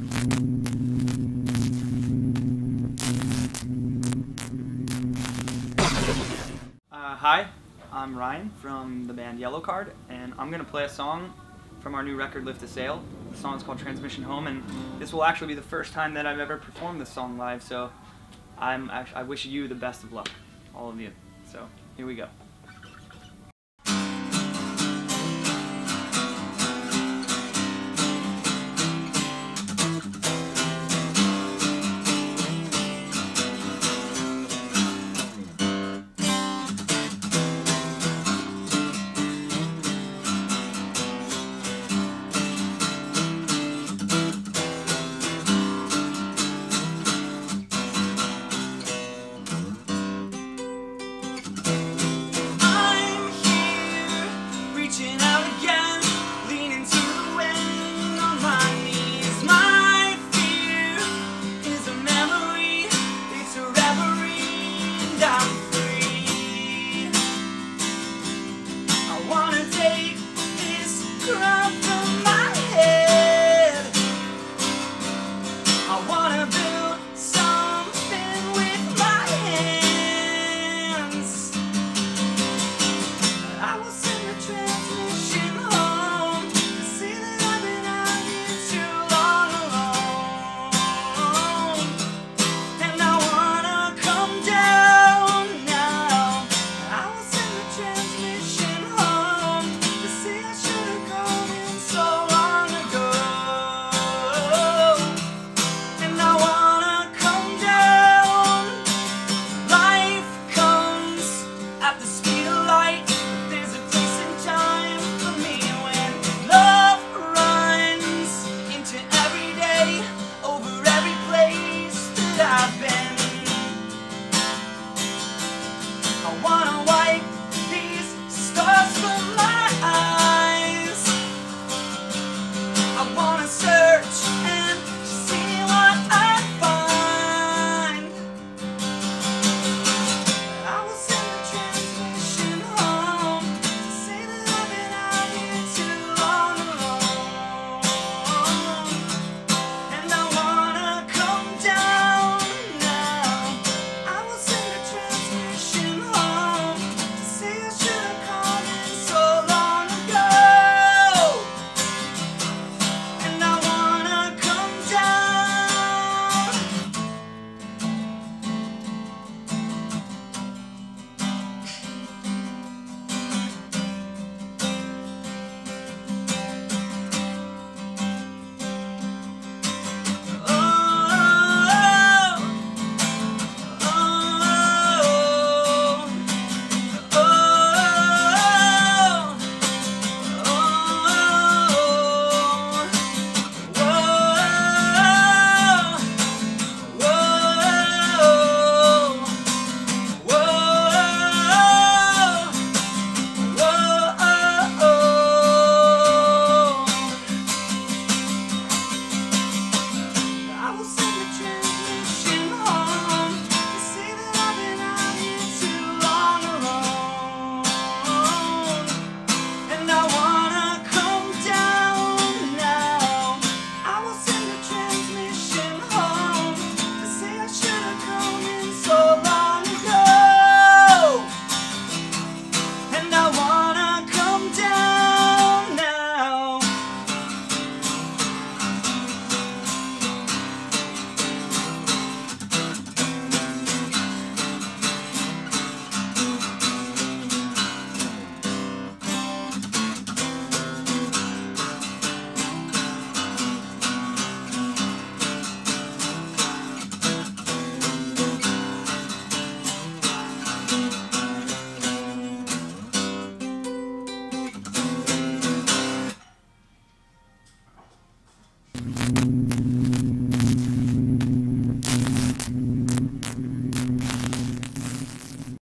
Hi, I'm Ryan from the band Yellowcard, and I'm going to play a song from our new record, Lift to Sail. The song is called Transmission Home, and this will actually be the first time that I've ever performed this song live, so I wish you the best of luck, all of you. So, here we go.